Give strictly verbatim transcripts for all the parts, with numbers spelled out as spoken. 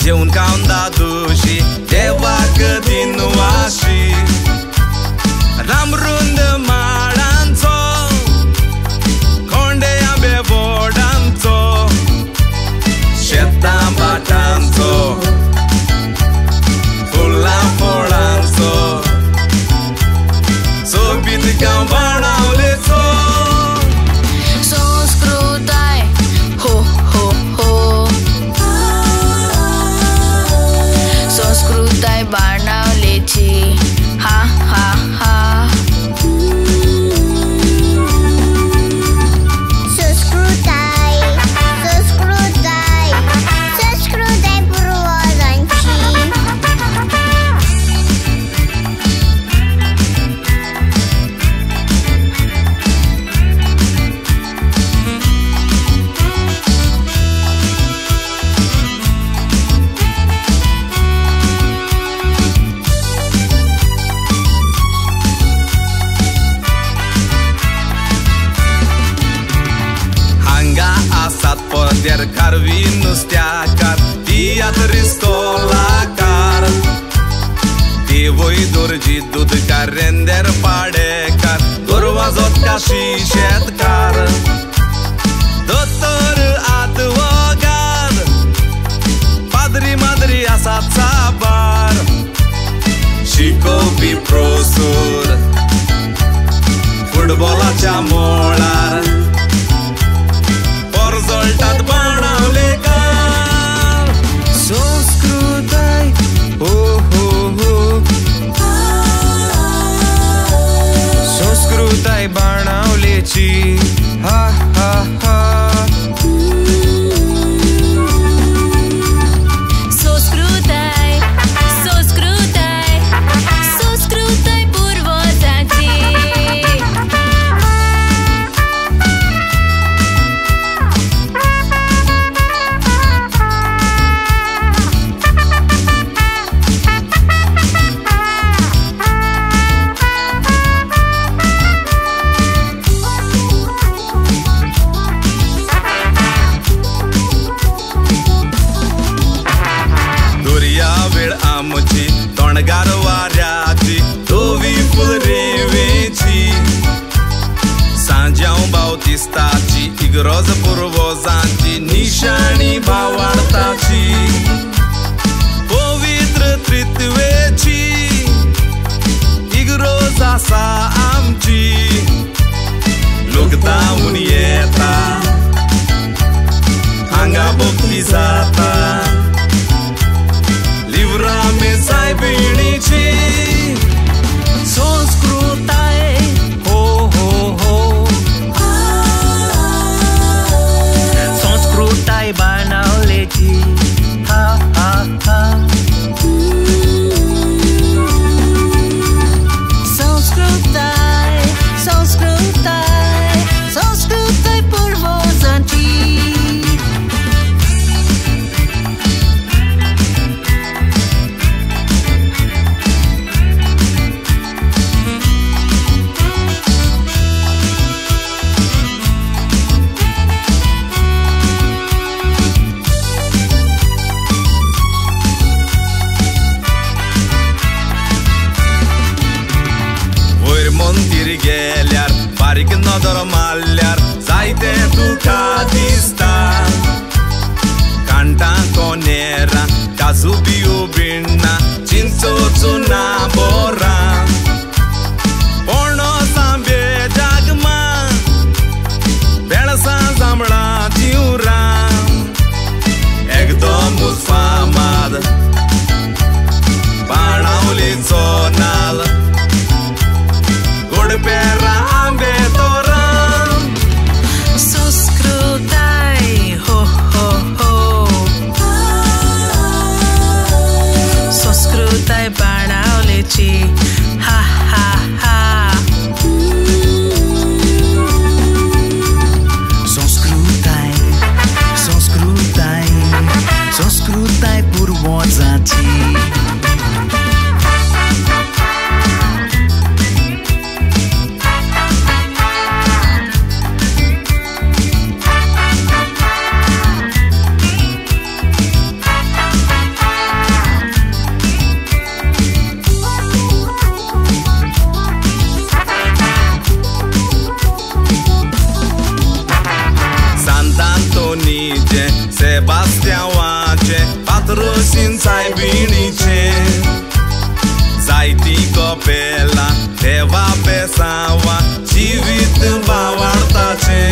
जेवून खाऊन दुशी देवाक दिनवाशी रामरुंद माडांचो खोंडे आंबे बोडांचो शेतां भाटांचो फुलां फळांचो सोबीत गांव बाणावलेचो संस्कृताय हो हो हो संस्कृताय बाणावलेची हा हा हा संस्कृताय संस्कृताय संस्कृताय पूर्वजांची पद्यार कारवी नुस्त्याकार तियात रिस्कोलाकार देवय दोरजी दूधकार रेंदेर पाडेकार गोरवां जोतकाशी शेतकार दोतोर आदवोगाद पाद्री माद्री आसात साबार शिकोवपी प्रोसूर फुटबॉलाच्या मोळार Rezultat Bannavlekan संस्कृताय हो हो हो संस्कृताय बाणावलेची हा हा हा संस्कृताय संस्कृताय संस्कृताय पूर्वजांची आमची तोंडगार वाऱ्याची धोवी फुल रेवेची सांजाव बावतिस्ताची इग्रोज पुर्वजांची निशाणी भावार्थाची पवित्र त्रित्वेची इग्रोज आसा आमची लोक धांवून येता हांगा भक्ती जाता लिवरामे सायबिणीची संस्कृताय हो हो हो संस्कृताय बाणावलेची हा हा हा संस्कृताय संस्कृताय संस्कृताय पूर्वजांची bunice Sebastiaoace patrocințai binice Zaiti copela te va pesaua Civit în bavartace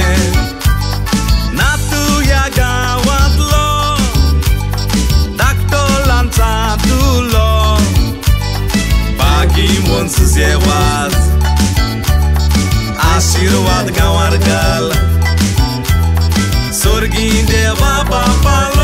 Natu ya gawatlo Dakto lanțatulo Bagi munsu zewaz Ashirwad gawargal Surgi deva papalo